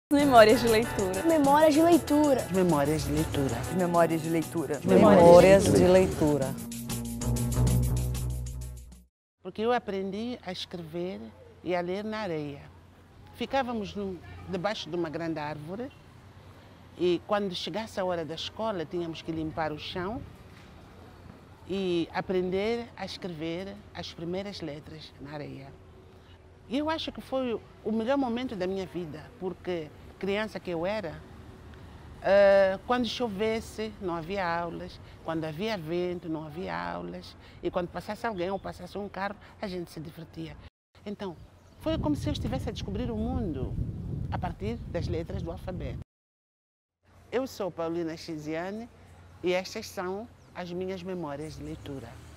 Memórias de leitura. Memórias de leitura. Memórias de leitura. Memórias de leitura. Memórias de leitura. Porque eu aprendi a escrever e a ler na areia. Ficávamos debaixo de uma grande árvore e quando chegasse a hora da escola tínhamos que limpar o chão e aprender a escrever as primeiras letras na areia. E eu acho que foi o melhor momento da minha vida, porque criança que eu era, quando chovesse não havia aulas, quando havia vento não havia aulas, e quando passasse alguém ou passasse um carro, a gente se divertia. Então, foi como se eu estivesse a descobrir o mundo a partir das letras do alfabeto. Eu sou Paulina Chiziane e estas são as minhas memórias de leitura.